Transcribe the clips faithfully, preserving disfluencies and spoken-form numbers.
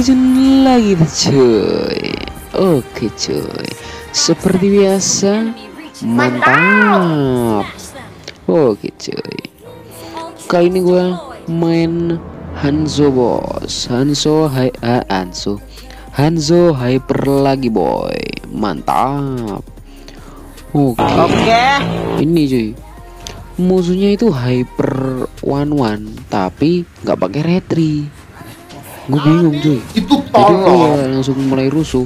Legend lagi cuy. Oke cuy, seperti biasa mantap. Oke cuy, kali ini gua main Hanzo bos. Hanzo hai ah, Hanzo Hanzo Hyper lagi boy. Mantap. Oke okay. Ini cuy, musuhnya itu Hyper One One tapi nggak pakai retri. Gue bingung cuy, itu jadi gue ya langsung mulai rusuh.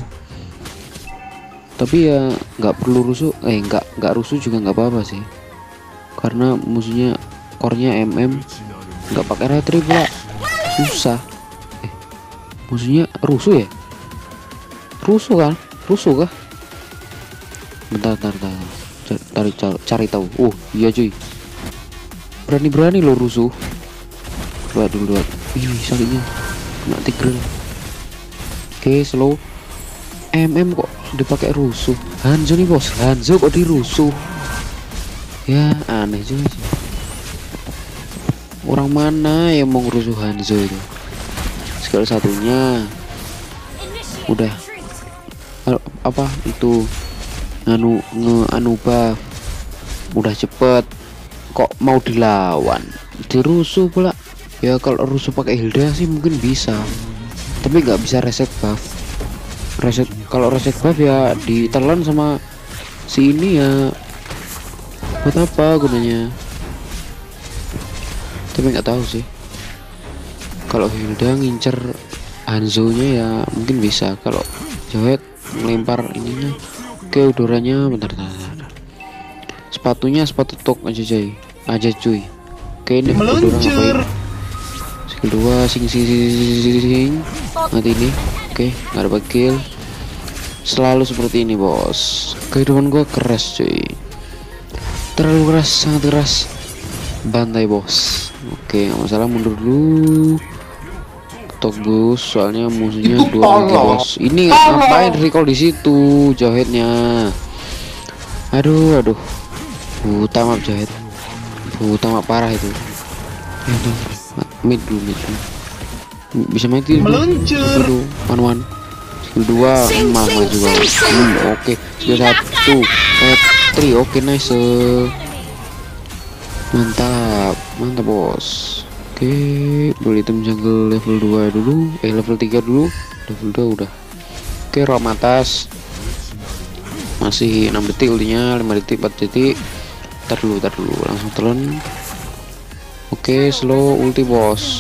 Tapi ya nggak perlu rusuh, eh nggak nggak rusuh juga nggak apa-apa sih, karena musuhnya core-nya M M, nggak pakai retri pula, susah. Eh, musuhnya rusuh ya? Rusuh kan? Rusuh kah? Bentar, bentar, bentar. Cari, cari, cari tahu. Oh iya cuy, berani-berani lo rusuh. Dua dulu dua. Ih sakitnya kena tigre. Oke slow. M M kok dipakai rusuh. Hanzo nih bos, Hanzo kok dirusuh. Ya aneh juga sih. Orang mana yang mau ngerusuh Hanzo itu? Sekali satunya udah apa itu anu nge anu buff udah cepet, kok mau dilawan dirusuh pula. Ya kalau rusuh pakai Hilda sih mungkin bisa, tapi nggak bisa reset buff. Reset kalau reset buff ya ditelan sama si ini ya, buat apa gunanya? Tapi nggak tahu sih. Kalau Hilda ngincer Hanzo nya ya mungkin bisa. Kalau Joet melempar ininya ke udoranya, bentar, bentar, bentar. Sepatunya sepatu tok aja cuy, aja cuy. Oke ini udora ngapain? Skill dua sing sing sing sing sing mati ini. Oke nggak ada kill. Selalu seperti ini bos, kehidupan gua keras cuy, terlalu keras, sangat keras. Bantai bos. Oke nggak masalah, mundur dulu. Tok bos, soalnya musuhnya dua lagi bos. Ini ngapain recall di situ Johetnya? Aduh aduh, buta map Johet, buta map parah itu. Aduh, mid dulu, mid dulu. Bisa mati dulu. One one. Skill dua emang maju banget. Hmm, oke. Okay. Skill satu. Eh, tri. Oke, okay, nice. Mantap, mantap bos. Oke, okay. Beli item jungle level dua dulu. Eh, level tiga dulu. Level dua udah. Oke, okay, rom atas. Masih enam detik ultinya, lima detik, empat detik. Tar dulu, tar dulu. Langsung telan. Oke, okay, slow ulti bos.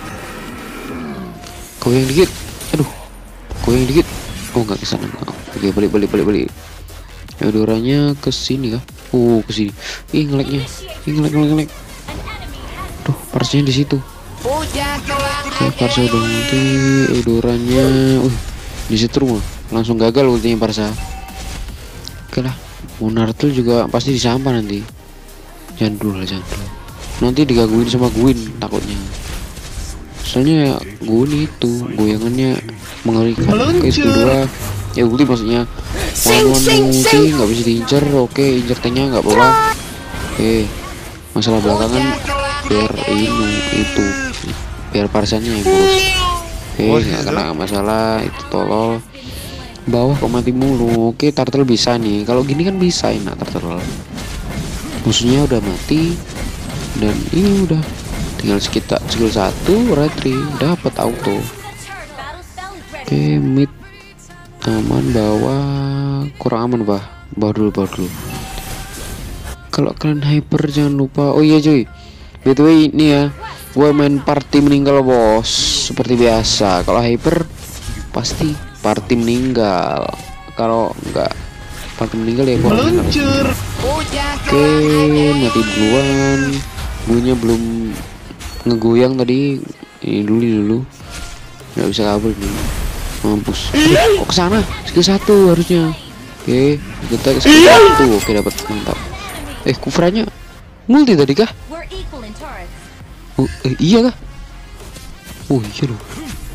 Goyang dikit. Aduh. Goyang dikit. Oh, nggak kesana. Oke, okay, balik balik balik balik. Eudoranya ke sini kah? Oh, ke sini. Ih, ngeleknya. Ih, ngelek ngelek ngelek. Tuh, parsnya di situ. Oke, okay, parsa udah ulti. Eudoranya, uh, di situ mah. Langsung gagal ultinya parsa. Oke okay lah. Monartul juga pasti disampah nanti. Jangan dulu lah, jangan dulu. Nanti digangguin sama Gwyn takutnya. Soalnya Gwyn itu goyangannya mengerikan. Oke, skill dua ya ulti maksudnya. One one ulti nggak bisa diincer. Oke, incer tanknya nggak apa-apa. Oke, masalah belakangan biar ini itu biar parsanya yang ngurus. Oke, nggak kena masalah itu tolol. Bawah kok mati mulu. Oke, turtle bisa nih. Kalau gini kan bisa enak turtle. Musuhnya udah mati dan ini udah tinggal sekitar skill satu retri dapat auto. Oke, mid aman, bawah kurang aman bah. Bawah dulu, bawah dulu. Kalau kalian hyper jangan lupa. Oh iya cuy, B T W ini ya, gue main party meninggal bos. Seperti biasa, kalau hyper pasti party meninggal. Kalau enggak party meninggal ya gue meluncur. Oke, mati duluan. Gue belum ngegoyang tadi. Ini dulu dulu nggak bisa kabur nih, mampus. Aduh, kok kesana? Skill satu harusnya. Oke, kita skill satu. Oke, dapat, mantap. Eh, kufranya multi tadi kah? Oh, eh, iya kah? Oh iya loh,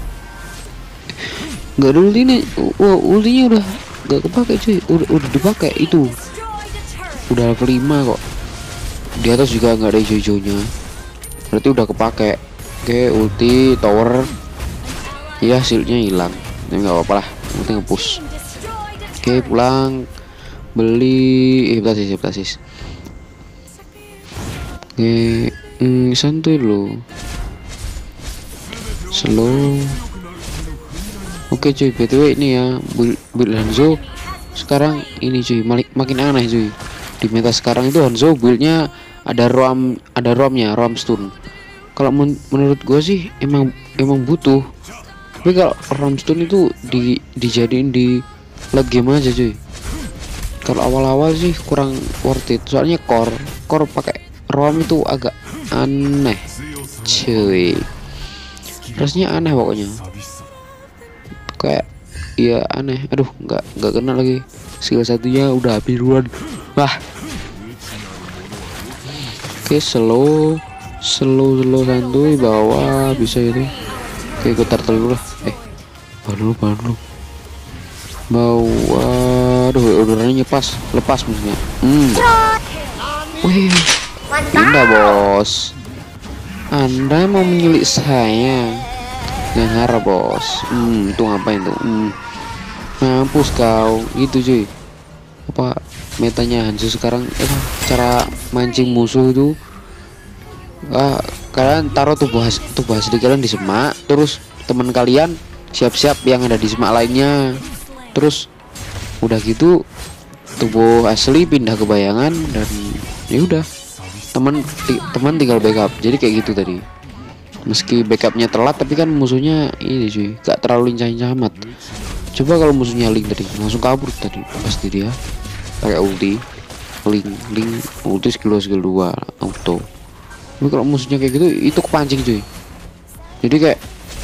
nggak ada ulti nih. Wah, ultinya udah nggak kepake cuy. Udah, udah dipakai itu. Udah level lima kok. Di atas juga nggak ada hijau-hijaunya. Berarti udah kepake. Oke, ulti tower. Ya shieldnya hilang, tapi nggak apa-apa lah, yang penting nge-push. Oke, pulang beli hipnosis hipnosis. Oke, hmm, santuy lo, slow. Oke cuy, btw ini ya build, build Hanzo sekarang ini cuy malik, makin aneh cuy. Di meta sekarang itu Hanzo buildnya ada rom ada romnya rom stun. Kalau men menurut gue sih emang emang butuh, tapi kalau rom stun itu di dijadiin di late game aja cuy. Kalau awal-awal sih kurang worth it, soalnya core core pakai rom itu agak aneh cuy, rasanya aneh pokoknya, kayak iya aneh. Aduh, nggak nggak kena lagi, skill satunya udah habis duluan. Wah. Oke, slow slow slow santuy bawah bisa itu. Oke, gue tar dulu lah. Eh, baru baru bawah. Aduh, udara-nya pas lepas maksudnya. Hmm. Wih, pindah bos. Anda mau menyulik saya? Jangan harap bos. Hmm, itu ngapain tuh? Hmm. Mampus kau. Gitu cuy. Apa metanya Hanzo sekarang? Eh, cara mancing musuh itu. Ah, kalian taruh tubuh has tubuh asli kalian di semak, terus teman kalian siap-siap yang ada di semak lainnya. Terus udah gitu tubuh asli pindah ke bayangan dan ya udah. Teman teman tinggal backup. Jadi kayak gitu tadi. Meski backupnya telat tapi kan musuhnya ini cuy gak terlalu lincah-lincah amat. Coba kalau musuhnya Link tadi langsung kabur tadi pasti dia pakai ulti. Link Link ulti skill dua skill dua auto. Tapi kalau musuhnya kayak gitu itu kepancing cuy. Jadi kayak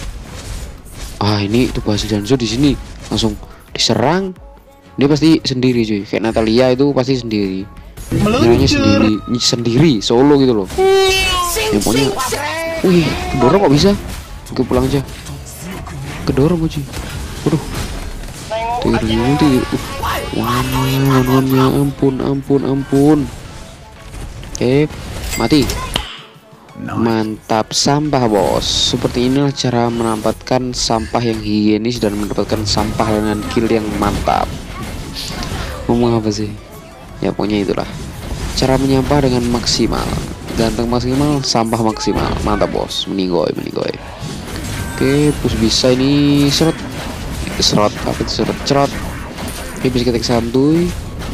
ah ini tuh bahasa Hanzo di sini langsung diserang, dia pasti sendiri cuy. Kayak Natalia itu pasti sendiri, nyerangnya sendiri sendiri solo gitu loh. Ya pokoknya wih, kedorong kok bisa? Oke, pulang aja. Kedorong aja. Waduh. Tiri multi. Wan-wan-wan, ampun, ampun, ampun. Oke, mati. Mantap, sampah bos. Seperti inilah cara mendapatkan sampah yang higienis dan mendapatkan sampah dengan kill yang mantap. Ngomong apa sih? Ya pokoknya itulah cara menyampah dengan maksimal. Ganteng maksimal, sampah maksimal. Mantap bos, meninggoy meninggoy. Oke, push bisa ini serot serot apa itu serot cerot. Oke, bisa ketik santuy,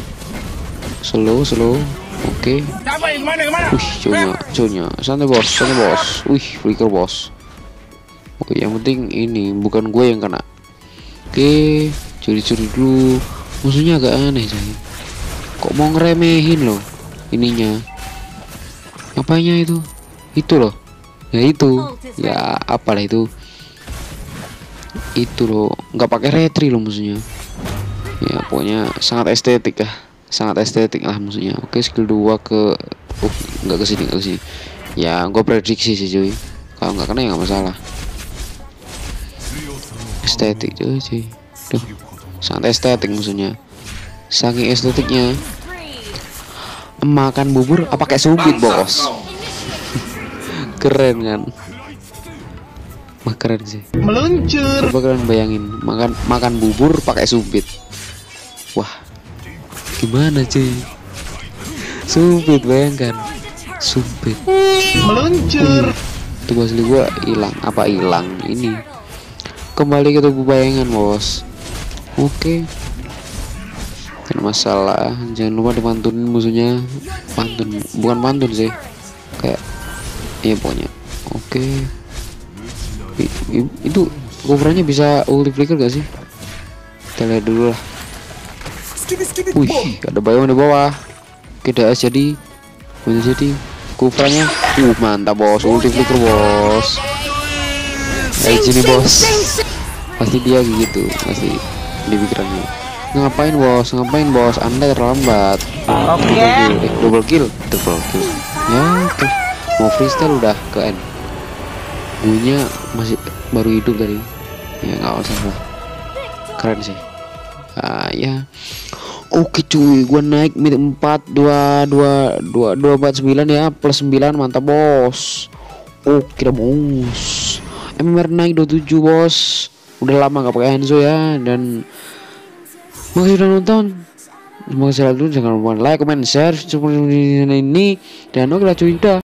slow slow. Oke, wih cunya cunya santai bos santai bos. Wih, flicker bos. Oke, yang penting ini bukan gue yang kena. Oke, curi-curi dulu. Musuhnya agak aneh sih, kok mau ngeremehin loh ininya. Apanya itu? Itu loh. Ya itu. Ya apalah itu. Itu loh, nggak pakai retri loh musuhnya. Ya pokoknya sangat estetik ya. Sangat estetik lah musuhnya. Oke, skill dua ke uh nggak ke sini, nggak ke sini. Ya, gue prediksi sih cuy. Kalau nggak kena ya nggak masalah. Estetik cuy, cuy. Duh, sangat estetik musuhnya. Saking estetiknya. Makan bubur apa kayak sumpit bos. Keren kan? Wah, keren sih. Meluncur. Coba kalian bayangin makan makan bubur pakai sumpit. Wah, gimana cuy? Sumpit, bayangkan sumpit. Meluncur. Tugas asli gua hilang. Apa hilang ini? Kembali ke tubuh bayangan bos. Oke. Tidak masalah, jangan lupa dipantunin musuhnya. Pantun, bukan pantun sih, kayak iya pokoknya. Oke, I, i, itu covernya bisa ulti flicker gak sih? Kita lihat dulu lah. Wih, ada bayang di bawah. Tidak jadi, tidak jadi. Covernya, uh mantap bos, ulti flicker bos. Kayak gini bos, pasti dia gitu, pasti di pikirannya. Ngapain bos, ngapain bos, Anda terlambat. Oke, okay. eh, double kill, double kill. Ya, oke. Mau freestyle udah ke end. Bunyinya masih baru hidup tadi. Ya nggak usah lah. Keren sih. Ah ya. Oke cuy, gua naik mid empat dua dua dua dua empat sembilan ya, plus sembilan, mantap bos. Oke dah bos. M M R naik dua puluh tujuh bos. Udah lama gak pakai Hanzo ya. Dan makasih udah nonton. Semoga selalu, jangan lupa like, comment, share seperti ini. Dan oke lah cuy, dah.